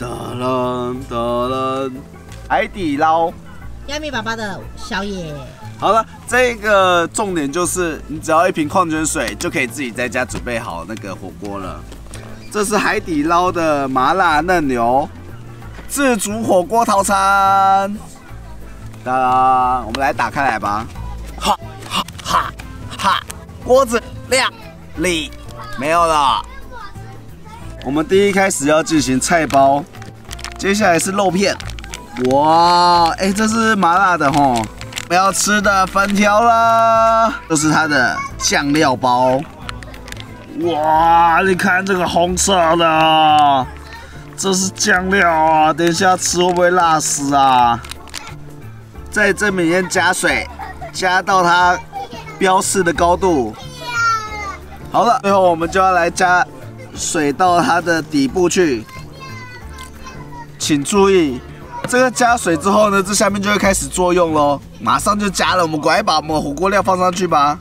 哒啦哒啦，海底捞， 亚米爸爸的宵夜。 好了，这个重点就是你只要一瓶矿泉水就可以自己在家准备好那个火锅了。这是海底捞的麻辣嫩牛自煮火锅套餐。当然，我们来打开来吧。哈哈哈哈，锅子亮里没有了。我们第一开始要进行菜包，接下来是肉片。哇，哎，这是麻辣的吼。我要吃的粉条了，这是它的酱料包。哇，你看这个红色的，这是酱料啊！等一下吃会不会辣死啊？在这里面加水，加到它标示的高度。好了，最后我们就要来加水到它的底部去。请注意，这个加水之后呢，这下面就会开始作用咯。马上就加了，我们赶快把我们的火锅料放上去吧。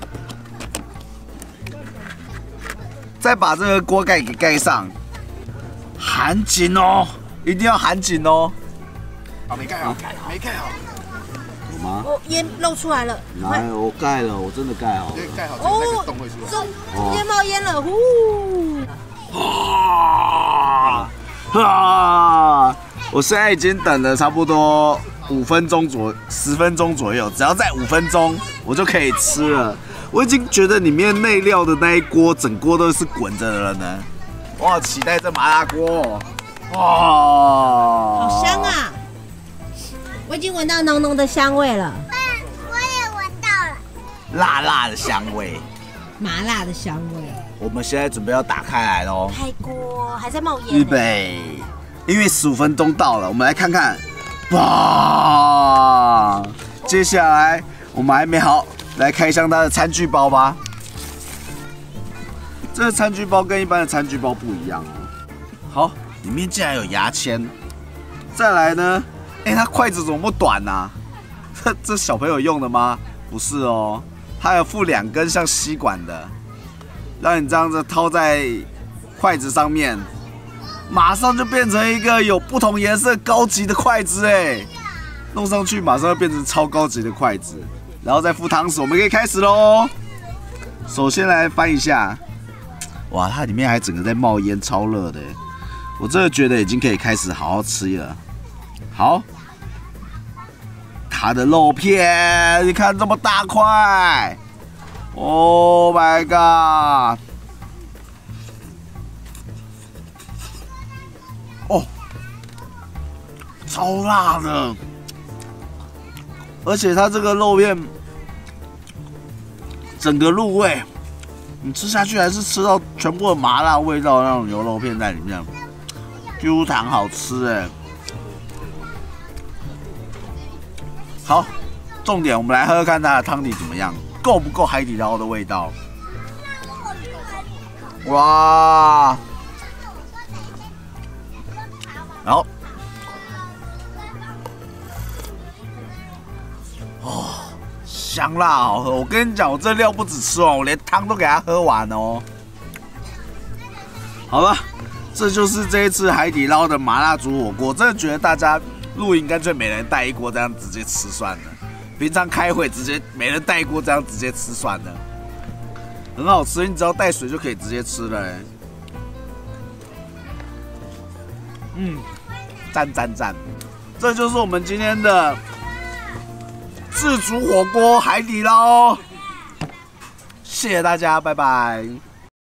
再把这个锅盖给盖上，含紧哦，一定要含紧哦。 啊，没盖好，没盖好。 有吗？ 哦，烟漏出来了。 来，我盖了，我真的盖好了。 盖好，那个洞会出来。 中间冒烟了，呼！ 啊！我现在已经等了差不多10分钟左右，只要再5分钟，我就可以吃了。我已经觉得里面内料的那一锅，整锅都是滚着的了呢。我好期待这麻辣锅，哇， 好香啊！我已经闻到浓浓的香味了。 我也闻到了， 辣辣的香味， 麻辣的香味。 我们现在准备要打开来喽。 开锅还在冒烟。 预备，因为15分钟到了，我们来看看。哇！接下来我们还没好，来开箱它的餐具包吧。这个餐具包跟一般的餐具包不一样哦。好，里面竟然有牙签。再来呢，哎，它筷子怎么那么短啊？这小朋友用的吗？不是哦，它有附2根像吸管的，让你这样子掏在筷子上面。马上就变成一个有不同颜色高级的筷子哎，弄上去马上就变成超高级的筷子，然后再附汤匙，我们可以开始喽。首先来翻一下，哇，它里面还整个在冒烟，超热的，我真的觉得已经可以开始好好吃了。好，它的肉片，你看这么大块 ，Oh my god！哦，超辣的，而且它这个肉片整个入味，你吃下去还是吃到全部的麻辣味道，那种牛肉片在里面，Q 弹好吃哎。好，重点我们来喝喝看它的汤底怎么样，够不够海底捞的味道？哇！然后，哦，香辣好喝。我跟你讲，我这料不止吃完，我连汤都给它喝完哦。好了，这就是这一次海底捞的麻辣煮火锅。真的觉得大家露营干脆每人带一锅，这样直接吃算了。平常开会直接每人带一锅，这样直接吃算了，很好吃。你只要带水就可以直接吃了。赞赞赞！这就是我们今天的自煮火锅海底捞，谢谢大家，拜拜。